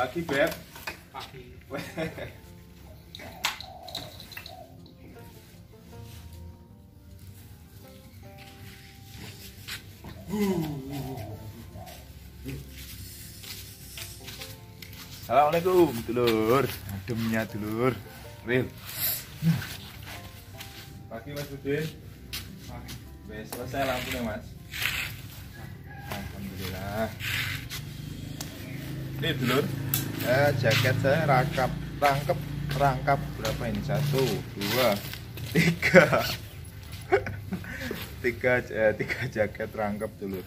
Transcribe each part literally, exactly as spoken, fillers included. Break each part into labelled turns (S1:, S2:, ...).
S1: Pagi, Beb.
S2: Pagi.
S1: Assalamualaikum, dulur. Ademnya, dulur. Real. Pagi, Mas Budin.
S2: Pagi.
S1: Wes selesai lampunya, Mas. Alhamdulillah. Ini dulur, ya, jaket saya rangkap, rangkap, rangkap berapa ini? Satu, dua, tiga, tiga, eh, tiga jaket rangkap dulur.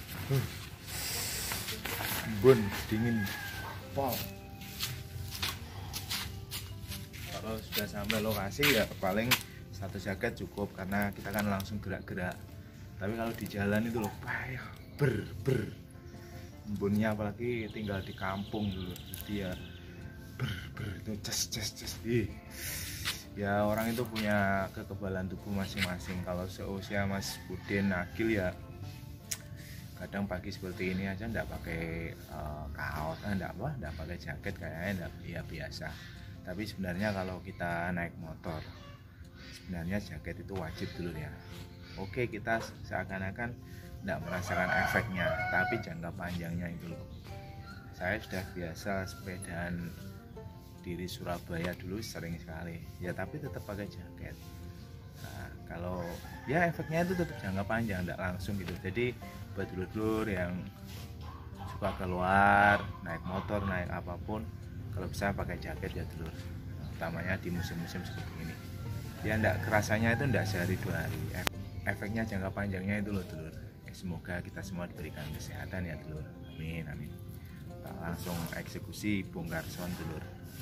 S1: Bun, dingin. Wow. Kalau sudah sampai lokasi ya paling satu jaket cukup karena kita kan langsung gerak-gerak. Tapi kalau di jalan itu loh payah ber ber embunnya, apalagi tinggal di kampung dulu dia ber ber itu ces ces ces. Ih. Ya orang itu punya kekebalan tubuh masing-masing. Kalau seusia Mas Budin Nagil ya kadang pagi seperti ini aja ndak pakai uh, kaos, ndak apa, ndak pakai jaket kayaknya ndak, ya biasa. Tapi sebenarnya kalau kita naik motor, sebenarnya jaket itu wajib dulu ya. Oke, kita seakan-akan ndak merasakan efeknya, tapi jangka panjangnya itu loh. Saya sudah biasa sepedaan dari Surabaya dulu sering sekali, ya tapi tetap pakai jaket. Nah, kalau ya efeknya itu tetap jangka panjang, ndak langsung gitu. Jadi buat dulur-dulur yang suka keluar, naik motor, naik apapun, kalau bisa pakai jaket ya dulur, utamanya di musim-musim seperti ini. Ya ndak kerasanya itu ndak sehari dua hari, efeknya jangka panjangnya itu loh dulur. Ya, semoga kita semua diberikan kesehatan ya dulur, amin amin. Kita langsung eksekusi bongkar son dulur.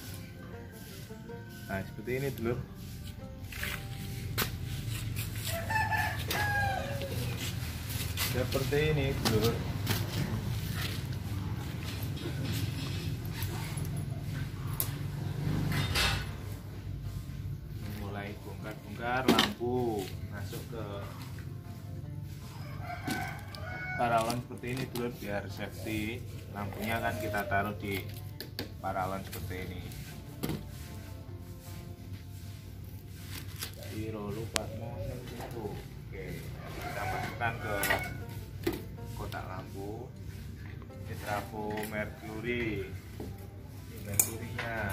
S1: Nah seperti ini dulur. Seperti ini dulur. Mulai bongkar-bongkar lampu masuk ke paralon seperti ini dulur, biar safety. Lampunya kan kita taruh di paralon seperti ini. Jadi lupa itu. Oke, kita masukkan ke kotak lampu. Ini trafo merkuri, ini merkurinya.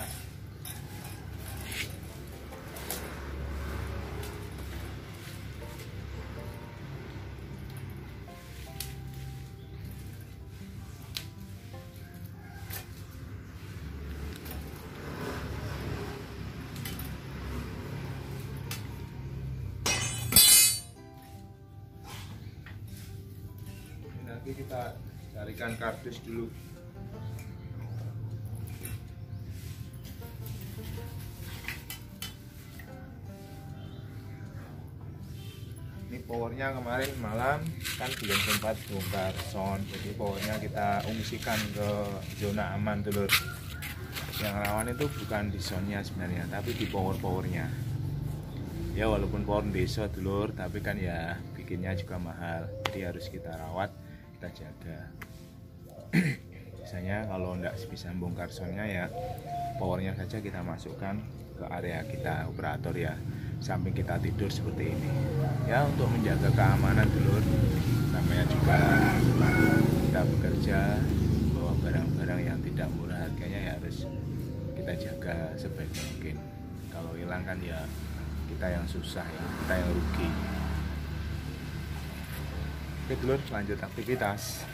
S1: Nanti kita carikan kardus dulu. Ini powernya kemarin malam kan belum sempat bongkar sound, jadi powernya kita ungsikan ke zona aman dulur. Yang rawan itu bukan di soundnya sebenarnya, tapi di power-powernya. Ya walaupun power desa dulur, tapi kan ya bikinnya juga mahal, jadi harus kita rawat, kita jaga. Biasanya kalau enggak bisa bongkar soundnya ya powernya saja kita masukkan ke area kita operator ya, samping kita tidur seperti ini ya, untuk menjaga keamanan dulur. Namanya juga kita bekerja bawa barang-barang yang tidak murah harganya, ya harus kita jaga sebaik mungkin. Kalau hilang kan ya kita yang susah ya, kita yang rugi. Oke dulur, lanjut aktivitas.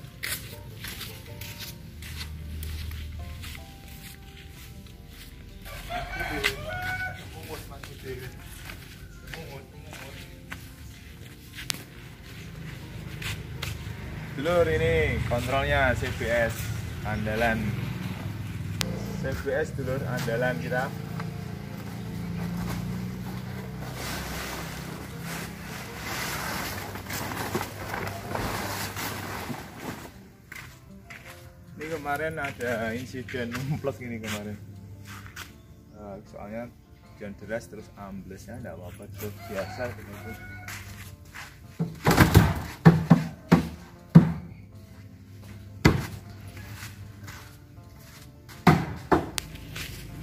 S1: Dulur, ini kontrolnya C B S andalan, C B S dulur andalan kita. Ini kemarin ada insiden numplek ini kemarin, uh, soalnya hujan deras terus amblesnya, enggak apa-apa, terus biasa begitu.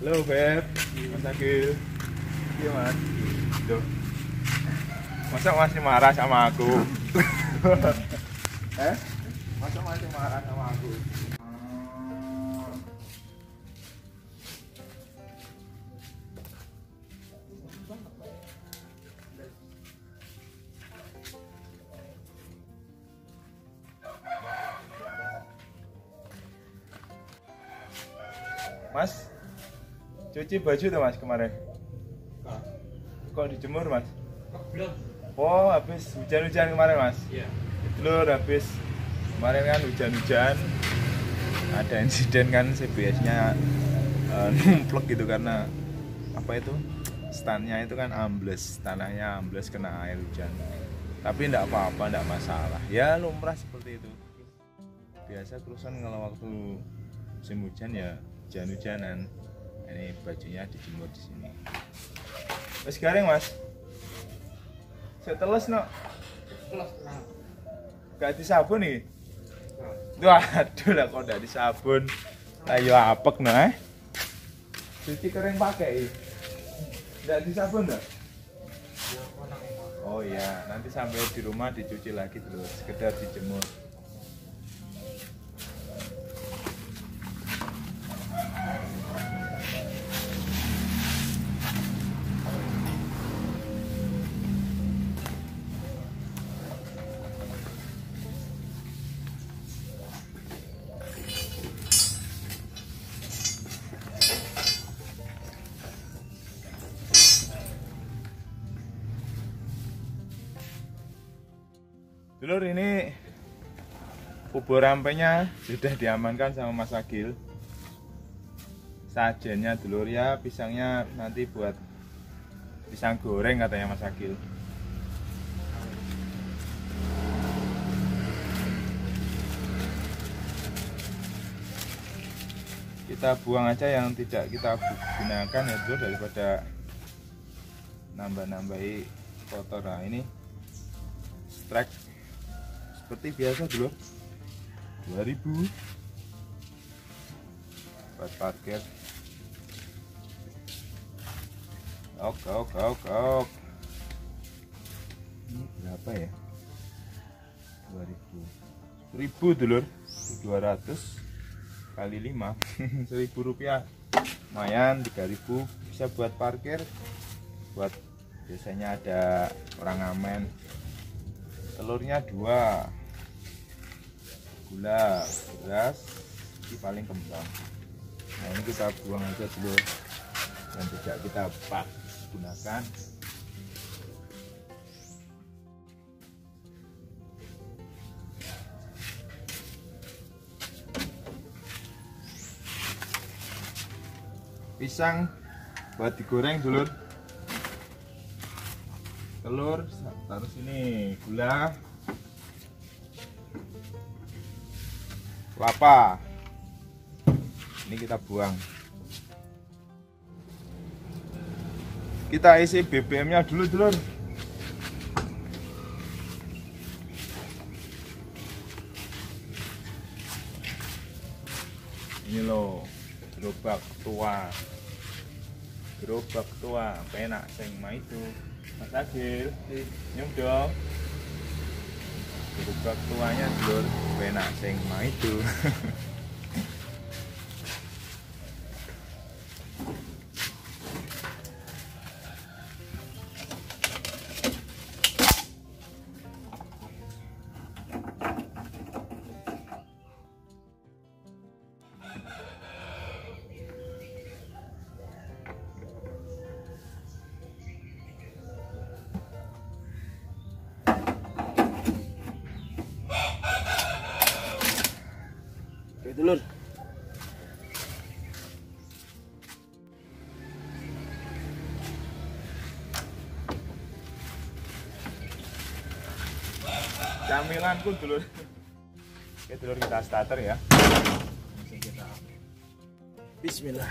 S1: Halo Beb, Mas Agil. Iya Mas. Duh. Masa masih marah sama aku? eh? Masa masih marah sama aku? Mas, cuci baju tuh Mas kemarin? Kok dijemur Mas?
S2: Belum.
S1: Oh, habis hujan-hujan kemarin Mas?
S2: Iya.
S1: Telur habis kemarin kan hujan-hujan, ada insiden kan C B S-nya uh, numplek gitu karena apa itu stannya itu kan ambles, tanahnya ambles kena air hujan. Tapi enggak apa-apa, enggak masalah. Ya lumrah seperti itu. Biasa kerusuhan kalau waktu musim hujan ya hujan-hujanan. Ini bajunya dijemur di sini. Wes garing Mas. Saya teles no.
S2: Teles tenang.
S1: Gak disabun nih. Waduh lah kok gak disabun. Ayo apek nah. Cuci kering pakai. Gak disabun enggak?
S2: Ya, konang.
S1: Oh iya, nanti sampai di rumah dicuci lagi dulu, sekedar dijemur. Dulur, ini bubur rampenya sudah diamankan sama Mas Agil. Sajennya dulur ya, pisangnya nanti buat pisang goreng katanya Mas Agil. Kita buang aja yang tidak kita gunakan ya dulur, daripada nambah-nambahi kotor. Nah ini strike seperti biasa dulu dua ribu buat parkir. Ok ok ok ok. Ini berapa ya? dua ribu. seribu dulur. dua ratus kali lima. seribu rupiah. Lumayan, tiga ribu bisa buat parkir. Buat biasanya ada orang ngamen. Telurnya dua. Gula, beras, ini paling kembang. Nah ini kita buang aja dulu dan tidak kita pak gunakan. Pisang buat digoreng dulu. Telur taruh sini, gula, kelapa. Ini kita buang. Kita isi B B M-nya dulu, dulur. Ini loh, gerobak tua. Gerobak tua, penak sing mah itu. Mas Agil, nyum dong. Gerobak tuanya dulur, penak sing mah itu. Oke dulur. Camilanku dulur. Oke dulur, kita starter ya. Langsung kita Bismillah.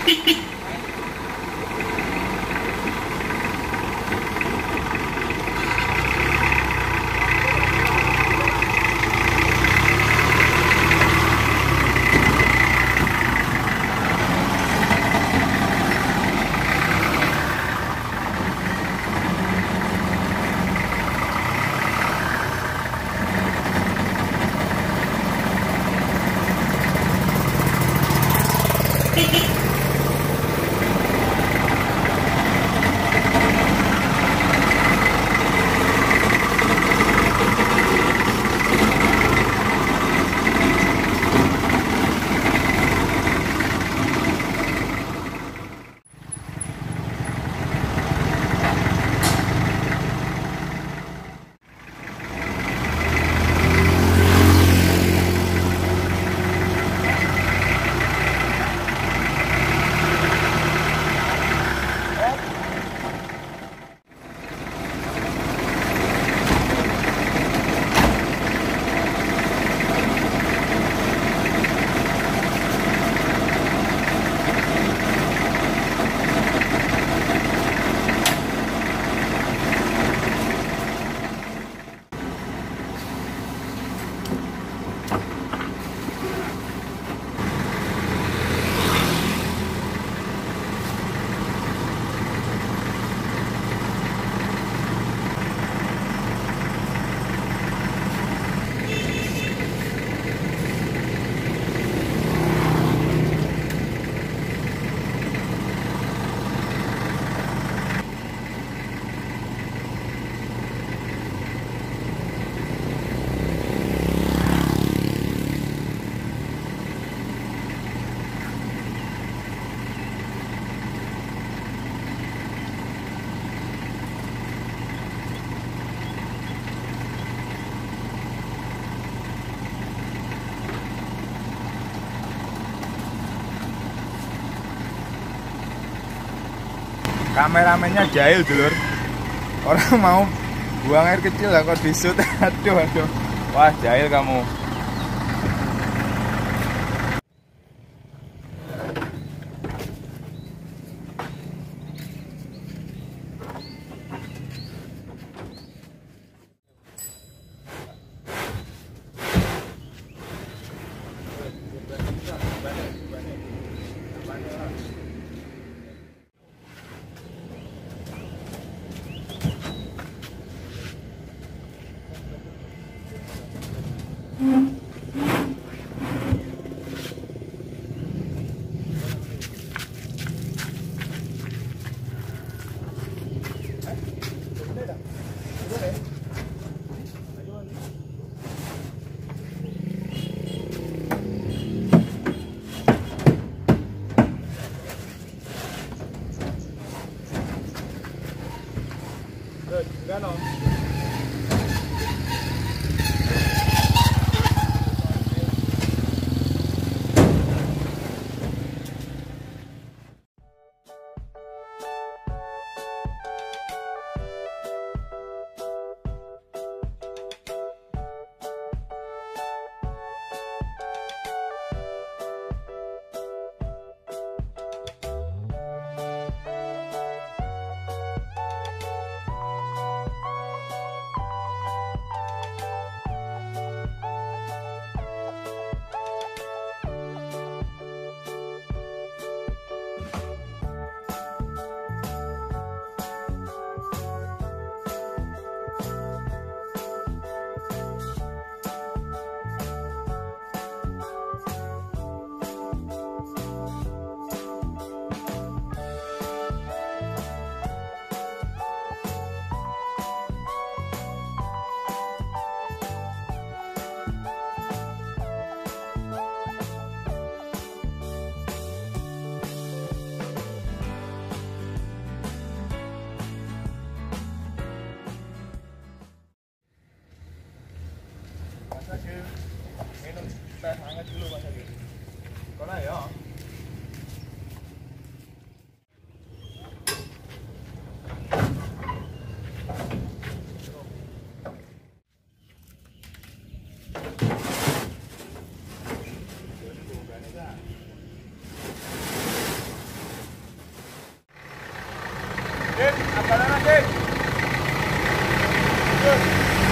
S1: Kameramennya jahil dulur, orang mau buang air kecil lah kok disut. Aduh aduh, wah jahil kamu. Gano? Minum teh hangat dulu Mas Agil. Kono ya. Dik, apa lana, Dik? Terus.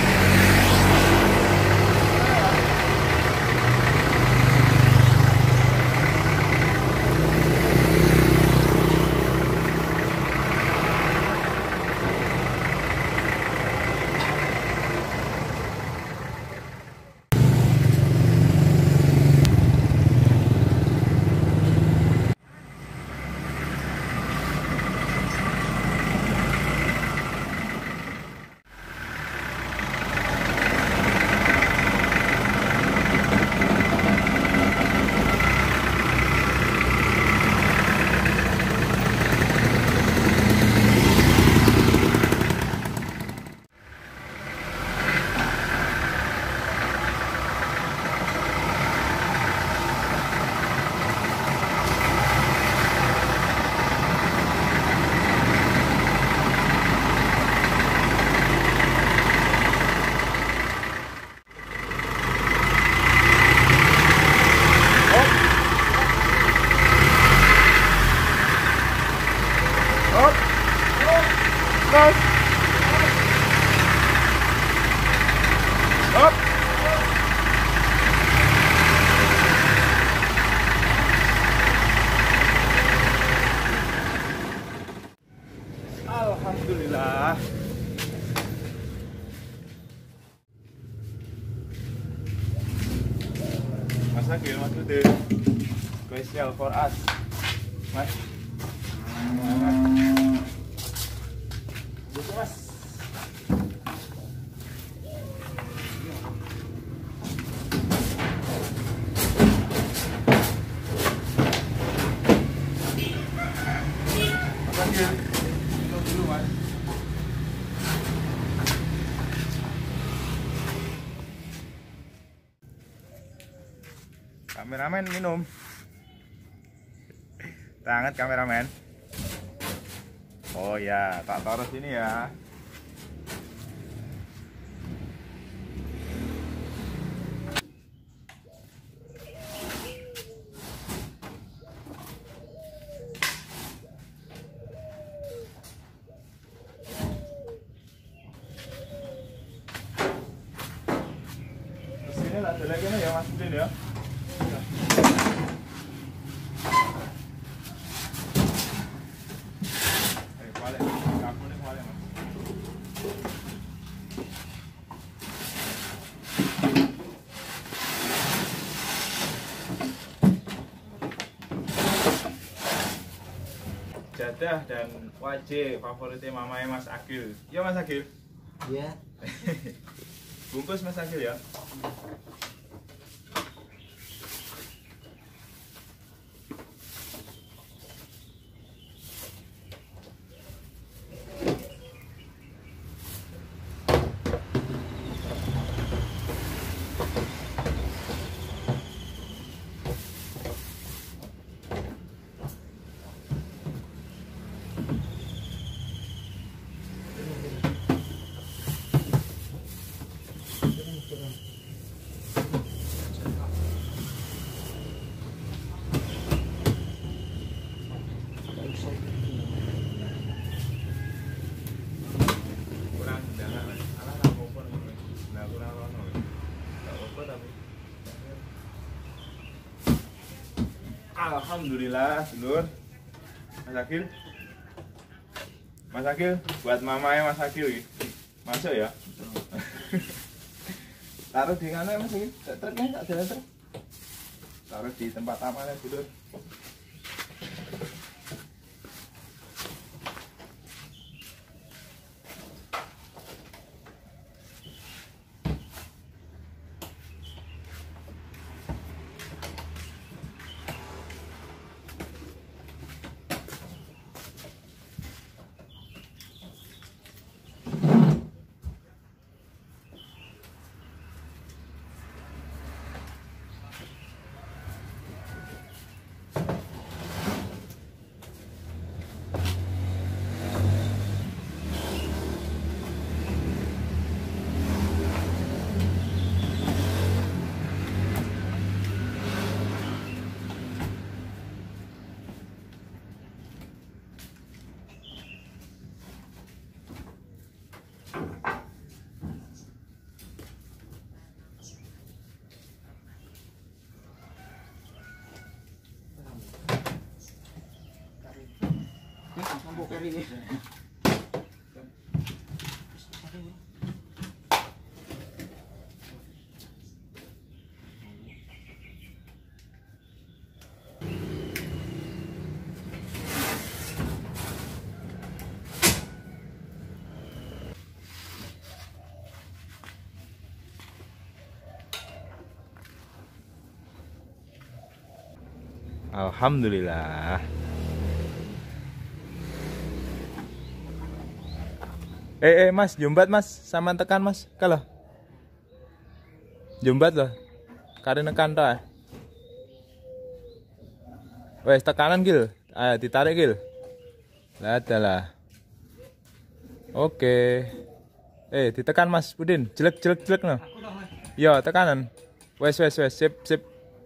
S1: Terus. Hop. Alhamdulillah. Mas Agil, Mas Ude. Special for us. Mas. Buka, Mas. Mas Agil, minum dulu, Mas. Kameramen minum. Tangan kameramen. Oh ya, tak taruh sini ya. Terus sini lah, ada lagi nih ya Mas Udin ya. Jadah dan wajib favoritnya mamanya Mas Agil. Ya Mas Agil?
S2: Iya.
S1: Bungkus Mas Agil ya. Alhamdulillah, dulur. Mas Agil. Mas Agil, buat mamanya Mas Agil iki. Masuk ya? Taruh di mana Mas Agil? Truknya tak jalan truk. Taruh di tempat amannya, dulur. Alhamdulillah. Eh eh mas, jumbat mas, sama tekan mas, kalau jumbat loh, karena nekan toh. Wes tekanan gil, ayo ditarik gil. Lah adalah. Oke. Eh ditekan mas Budin, jelek jelek jelek no. Yo tekanan. Wes wes wes, sip sip.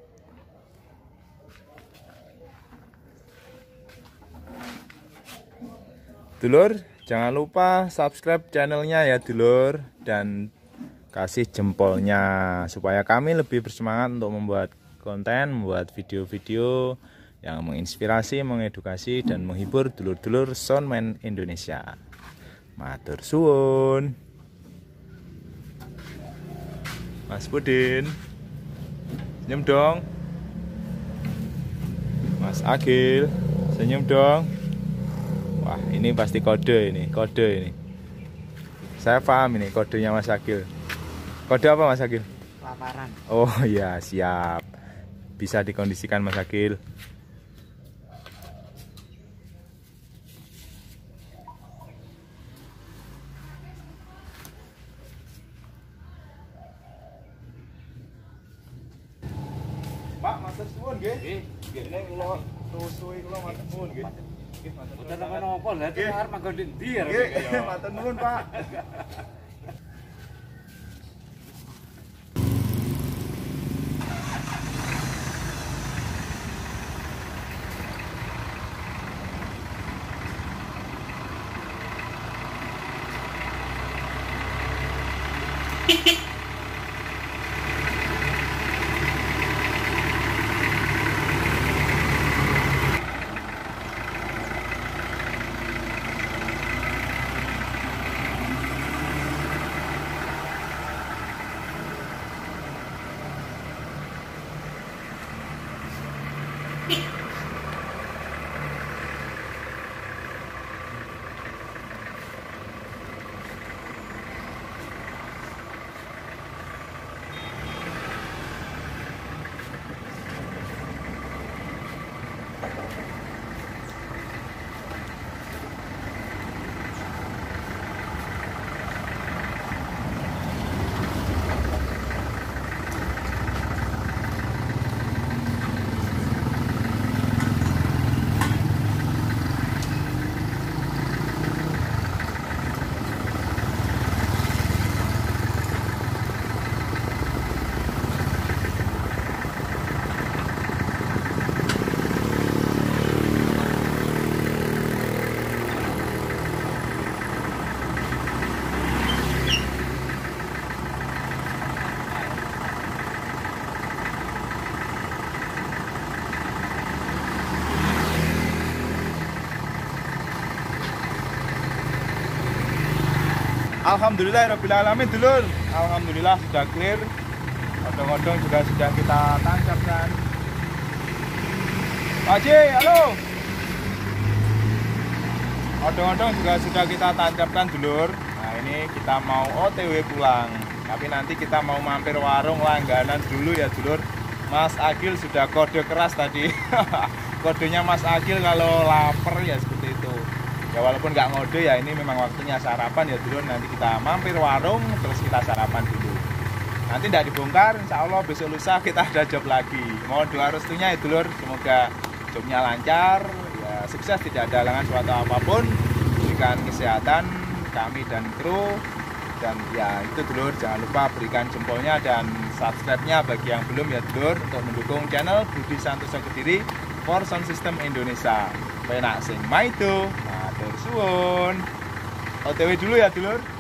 S1: Dulur, jangan lupa subscribe channelnya ya dulur, dan kasih jempolnya supaya kami lebih bersemangat untuk membuat konten, membuat video-video yang menginspirasi, mengedukasi, dan menghibur dulur-dulur Soundman Indonesia. Matur suwun. Mas Budin, senyum dong. Mas Agil, senyum dong. Wah, ini pasti kode ini, kode ini. Saya paham ini kodenya Mas Agil. Kode apa Mas Agil?
S2: Laparan.
S1: Oh iya, siap. Bisa dikondisikan Mas Agil. Pak, matur suwun nggih. Nggih, nggih kula suwi kula matur suwun nggih.
S2: Udah tekan apa lah, itu arep manggon ndi ya.
S1: Nggih, matur nuwun, Pak. Alhamdulillahirrabbilalamin dulur. Alhamdulillah sudah clear. Odong-odong juga sudah kita tancapkan. Pak Ji, halo. Odong-odong juga sudah kita tancapkan dulur. Nah ini kita mau O T W pulang. Tapi nanti kita mau mampir warung langganan dulu ya dulur. Mas Agil sudah kode keras tadi. Kodenya Mas Agil kalau lapar ya seperti itu. Ya walaupun nggak ngode ya ini memang waktunya sarapan ya dulur. Nanti kita mampir warung terus kita sarapan dulu. Nanti tidak dibongkar, insya Allah besok lusa kita ada job lagi. Mohon doa restunya ya dulur, semoga jobnya lancar, ya sukses, tidak ada halangan suatu apapun. Berikan kesehatan kami dan kru. Dan ya itu dulur, jangan lupa berikan jempolnya dan subscribe-nya bagi yang belum ya dulur, untuk mendukung channel Budi Santoso Kediri for Sound System Indonesia. Penak sing maido. Matur suwun. O T W dulu ya dulur.